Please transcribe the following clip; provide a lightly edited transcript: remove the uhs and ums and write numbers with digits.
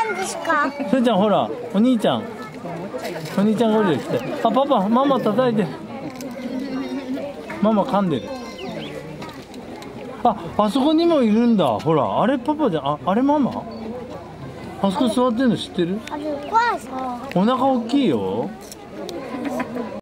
なんですか？ すーちゃんほら、お兄ちゃんが降りてきて、あ、パパ、ママ叩いてる。ママ噛んでる。あそこにもいるんだ。ほら、あれパパじゃん。あれママ？あそこ座ってんの知ってる？ あれ怖いさ。 お腹大きいよ。